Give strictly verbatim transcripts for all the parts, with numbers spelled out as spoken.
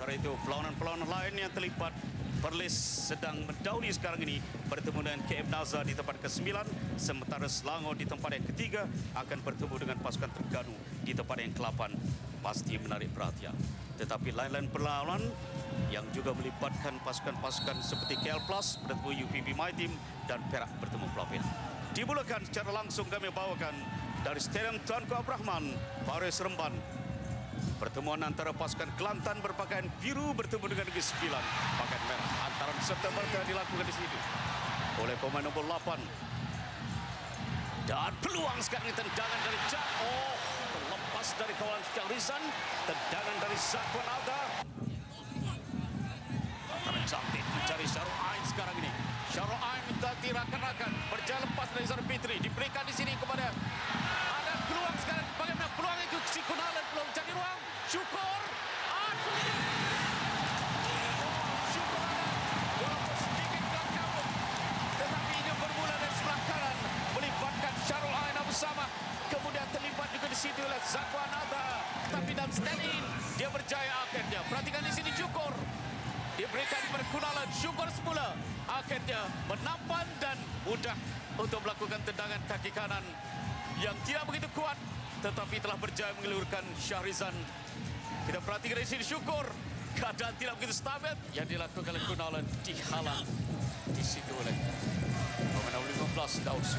Sementara itu perlawanan-perlawanan lain yang terlibat, Perlis sedang mendahului sekarang ini bertemu dengan K M Nazar di tempat kesembilan, sementara Selangor di tempat yang ketiga akan bertemu dengan pasukan Terengganu di tempat yang ke-delapan. Pasti menarik perhatian. Tetapi lain-lain perlawanan yang juga melibatkan pasukan-pasukan seperti K L Plus bertemu U P B My Team dan Perak bertemu Pulau Pinang. Dimulakan secara langsung kami bawakan dari Stadium Tunku Abdul Rahman, Paris Remban. Pertemuan antara pasukan Kelantan berpakaian biru bertemu dengan Negeri Sembilan pakaian merah. Antara serta merta dilakukan di sini oleh pemain nombor lapan. Dan peluang sekarang ini, tendangan dari Jack. Oh, terlepas dari kawalan Syahrizan. Tendangan dari Zakwan Alda. Cantik mencari Syarul Ain sekarang ini. Syarul Ain minta tirakan-rakan. Berjalan lepas dari Zara Fitri. Diberikan di sini kepada, ada peluang sekarang. Bagaimana peluang itu? Si Kunalan belum cari ruang. Syukur. Aku Syukur ada. Walaupun sedikit belakang. Tetapi ini bermula dari sebelah kanan. Melibatkan Syarul Ain Abu Samah. Kemudian terlibat juga di situ oleh Zakwan Alda. Tapi dalam stand in, dia berjaya akhirnya. Perhatikan di sini Syukur. Diberikan kepada Kunalan. Syukur semula. Akhirnya menampan dan mudah untuk melakukan tendangan kaki kanan yang tidak begitu kuat, tetapi telah berjaya mengelurkan Syahrizan. Kita perhatikan dari sini Syukur. Keadaan tidak begitu stabil yang dilakukan oleh Kunalan, dihalang di situ oleh pemain nomor lima belas Daus.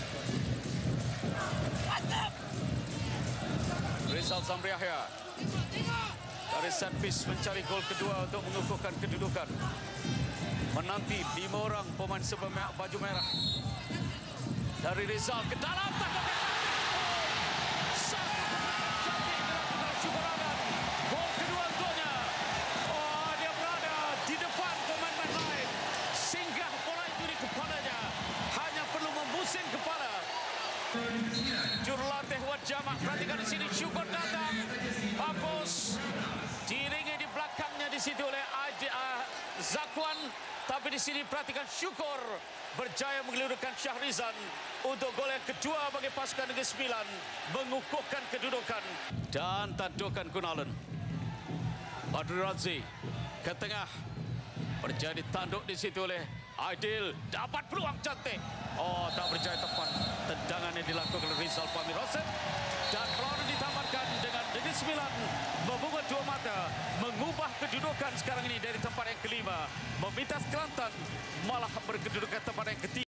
Rizal Zamri Yahya dari set piece mencari gol kedua untuk mengukuhkan kedudukan. Menanti lima orang pemain sebelah baju merah. Dari Rizal ke dalam. Cantik dilakukan Syukuran. Gol kedua untuknya. Oh, dia berada di depan pemain-pemain lain. Singgah bola itu di kepalanya. Hanya perlu membusing kepala. Jurulatih Wat Jamak. Perhatikan di sini Syukur datang. Bagus. Diiringi di belakangnya di situ oleh uh, Zakwan. Tapi di sini perhatikan Syukur berjaya mengelurkan Syahrizan untuk gol yang kedua bagi pasukan Negeri Sembilan, mengukuhkan kedudukan. Dan tandukan Kunalan. Badrul Razi ke tengah. Berjaya ditanduk di situ oleh Aidil. Dapat peluang cantik. Oh, tak berjaya tepat. Tendangan yang dilakukan oleh Rizal Pamir Hosep. Dan perlawanan ditamatkan dengan Negeri Sembilan membuka dua mata, mengubah kedudukan sekarang ini dari tempat yang kelima, memintas Kelantan malah berkedudukan tempat yang ketiga.